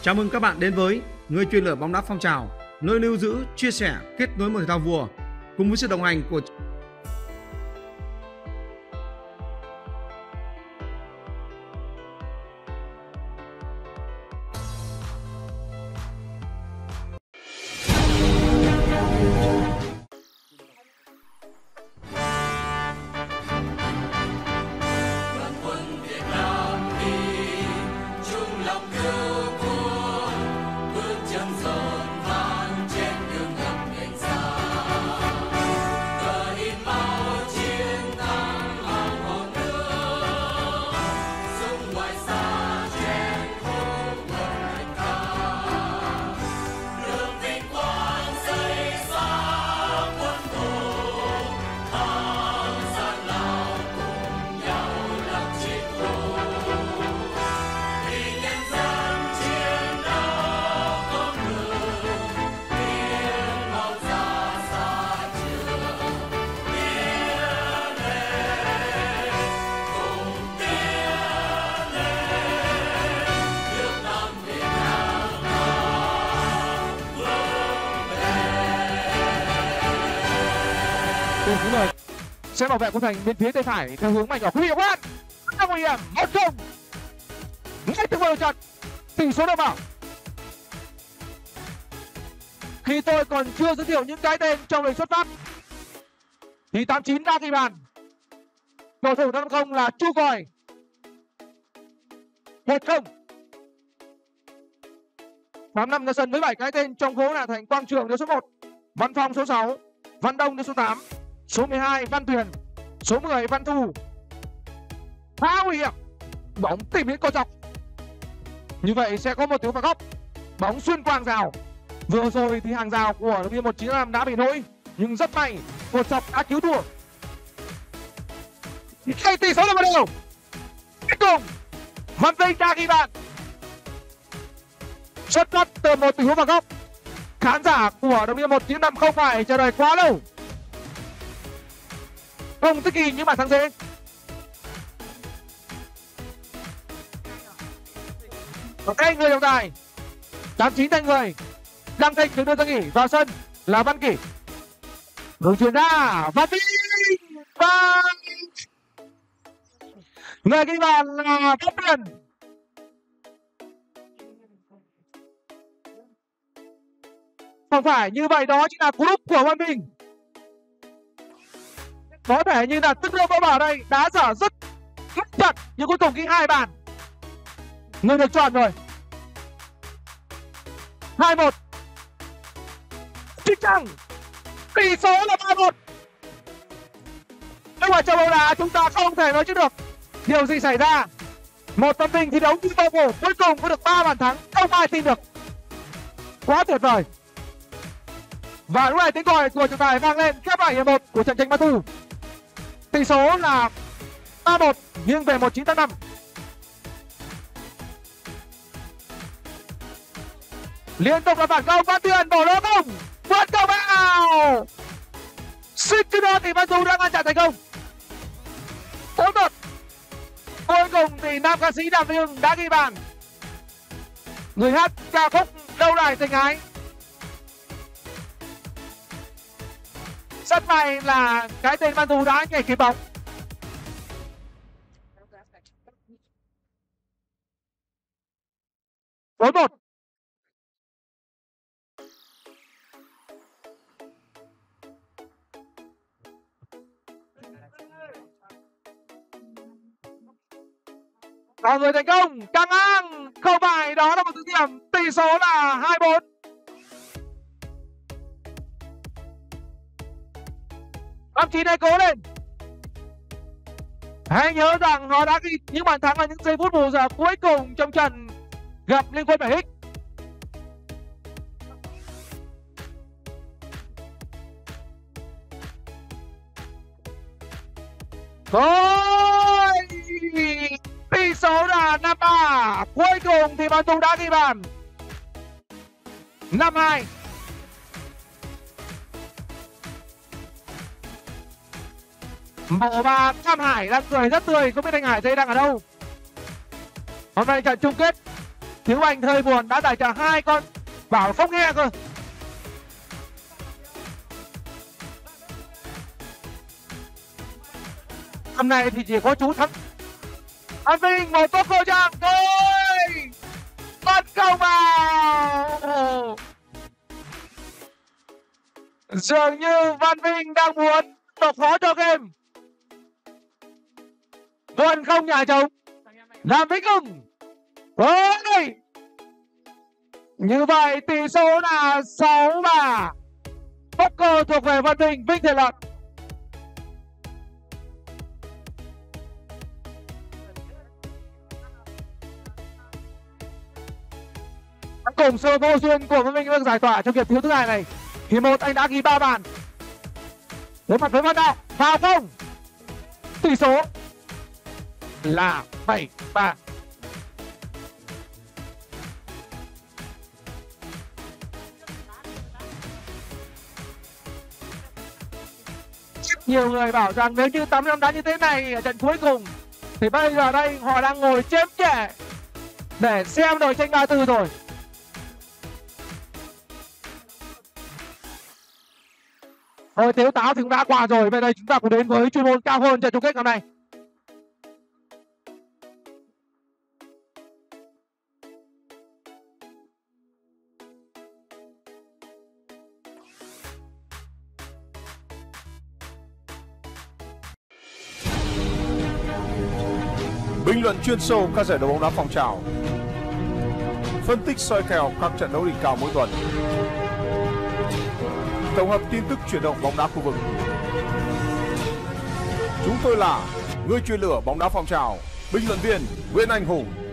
Chào mừng các bạn đến với Người truyền lửa bóng đá phong trào, nơi lưu giữ, chia sẻ, kết nối một thể thao vua cùng với sự đồng hành của Đúng rồi. Sẽ bảo vệ khung thành bên phía tay phải theo hướng mạnh ở nguy hiểm quá. Rất nguy hiểm. 1-0. Ngay từ đầu trận, tỷ số đã vào. Khi tôi còn chưa giới thiệu những cái tên trong lệnh xuất phát thì 89 đã ghi bàn. Cầu thủ 50 là Chu Còi. 1-0. 85 ra sân với 7 cái tên trong phố là Thành Quang Trường số 1, Văn Phong số 6, Văn Đông số 8, số 12 Văn Tuyền, số 10 Văn Thu. Khá nguy hiểm. Bóng tìm đến cầu dọc. Như vậy sẽ có một tiếng phạt góc. Bóng xuyên qua hàng rào. Vừa rồi thì hàng rào của đội 195 đã bị lỗi, nhưng rất may cột dọc đã cứu thua. Hay tỷ số là 1-0. Cuối cùng Văn Vinh đã ghi bàn. Xuất phát từ một tình huống phạt góc. Khán giả của đội 195 không phải chờ đợi quá lâu. Không thích kỳ những bàn thắng dễ. Ok, người trọng tài 89 thành người. Đăng Thanh được đưa ra nghỉ. Vào sân là Văn Kỷ. Đường chuyền ra Văn Vinh và người ghi bàn là Văn Tuyền. Không phải như vậy, đó chính là cú đúp của Văn Vinh. Có thể như là Tức Đô có bảo đây đá dở rất chặt, nhưng cuối cùng ghi 2 bàn. Người được chọn rồi. 2-1. Trích Trăng. Tỷ số là 3-1. Nhưng mà châu Âu đá chúng ta không thể nói trước được điều gì xảy ra. Một Văn Vinh thi đấu như bao cổ, cuối cùng có được 3 bàn thắng, không ai tin được. Quá tuyệt vời. Và lúc này tiếng còi của trọng tài vang lên khép lại hiệp 1 của trận tranh Ba Tu. Tỷ số là 3-1 nghiêng về 1985. Liên tục là phản công. Văn Tuyền bỏ lỗ không, vượt cầu vào. Suýt chút nữa thì Văn Du đã ngăn chặn thành công. 4-1. Cuối cùng thì nam ca sĩ Đàm Vinh đã ghi bàn. Người hát ca khúc Đâu Đài Tình Ái. Rất may là cái tên Văn Du đã nhảy kịp bóng. Bốn một. Có người thành công. Căng ngang. Không phải, đó là một dứt điểm. Tỷ số là 2-4. Ông Chín hãy cố lên. Hãy nhớ rằng họ đã ghi những bàn thắng ở những giây phút bù giờ cuối cùng trong trận gặp Liên Quân 7X. Thôi, tỷ số là 5-3. Cuối cùng thì Văn Tùng đã ghi bàn. 5-2. Mộ và Cam Hải đang cười rất tươi, không biết anh Hải đây đang ở đâu. Hôm nay trận chung kết Thiếu Anh hơi buồn đã đẩy trả 2 con, bảo không nghe cơ. Hôm nay thì chỉ có chú thắng. An Vinh một tốc cơ trang thôi, tấn công vào. Dường như Văn Vinh đang muốn tạo khó cho game. Vườn không nhà trống, làm Vĩnh Hưng. Ôi! Như vậy tỷ số là 6-3. Poker thuộc về Văn Vinh, Vinh Thể Lợn. Cùng sự vô duyên của Văn Vinh được giải tỏa trong hiệp thiếu thứ hai này. Hiệp 1 anh đã ghi 3 bàn. Đối mặt với Văn Đạo, vào không. Tỷ số là 7-3. Nhiều người bảo rằng nếu như 8 năm đá như thế này ở trận cuối cùng thì bây giờ đây họ đang ngồi chém chẻ để xem đội tranh 3-4 rồi. Thôi thiếu táo thì cũng đã qua rồi. Bây giờ chúng ta cùng đến với chuyên môn cao hơn trận chung kết ngày hôm nay. Bình luận chuyên sâu các giải đấu bóng đá phong trào. Phân tích soi kèo các trận đấu đỉnh cao mỗi tuần. Tổng hợp tin tức chuyển động bóng đá khu vực. Chúng tôi là người truyền lửa bóng đá phong trào, bình luận viên Nguyễn Anh Hùng.